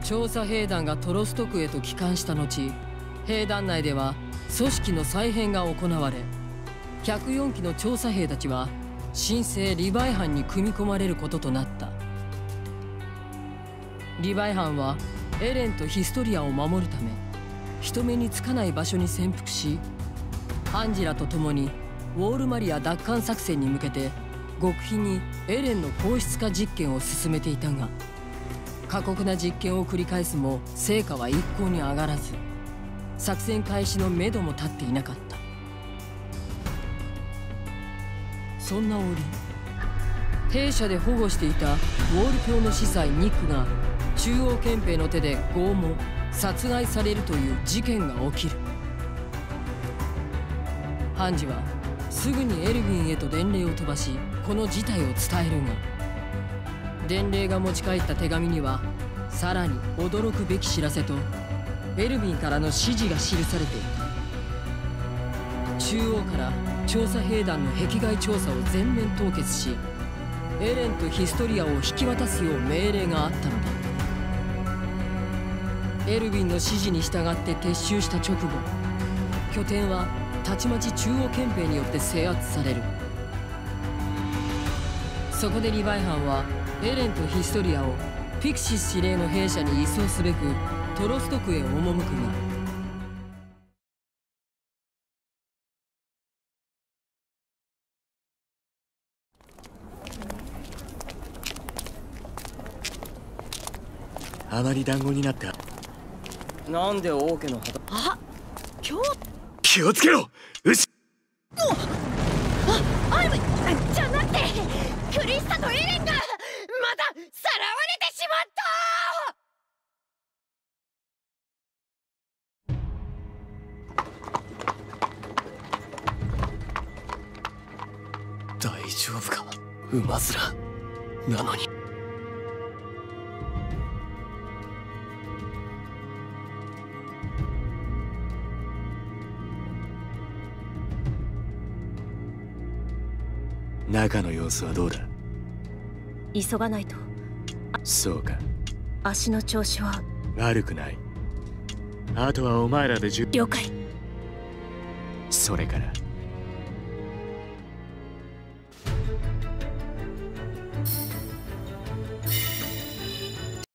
調査兵団がトロスト区へと帰還した後、兵団内では組織の再編が行われ、104機の調査兵たちは新生リヴァイ班に組み込まれることとなった。リヴァイ班はエレンとヒストリアを守るため人目につかない場所に潜伏し、アンジェラと共にウォールマリア奪還作戦に向けて極秘にエレンの硬質化実験を進めていたが、過酷な実験を繰り返すも成果は一向に上がらず、作戦開始のめども立っていなかった。そんな折、兵舎で保護していたウォール教の司祭ニックが中央憲兵の手で拷問殺害されるという事件が起きる。ハンジはすぐにエルヴィンへと伝令を飛ばし、この事態を伝えるが、伝令が持ち帰った手紙にはさらに驚くべき知らせとエルヴィンからの指示が記されていた。中央から調査兵団の壁外調査を全面凍結し、エレンとヒストリアを引き渡すよう命令があったのだ。エルヴィンの指示に従って撤収した直後、拠点はたちまち中央憲兵によって制圧される。そこでリヴァイ班はエレンとヒストリアをピクシス司令の兵舎に移送すべくトロスト区へ赴くが、 あまり団子になった。 なんで王家の旗。 あ、今日気をつけろ。うし。 アイムじゃなくてクリスタとエレンがまたさらわれてしま大丈夫か、馬面なのに。中の様子はどうだ。 急がないと。 そうか。 足の調子は悪くない。あとはお前らで了解。 それから